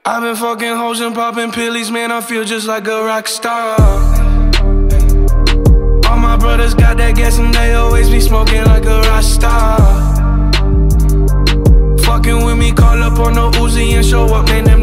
I've been fucking hoes and popping pillies, man, I feel just like a rock star. All my brothers got that gas and they always be smoking like a rock star. Fucking with me, call up on the Uzi and show up, man, them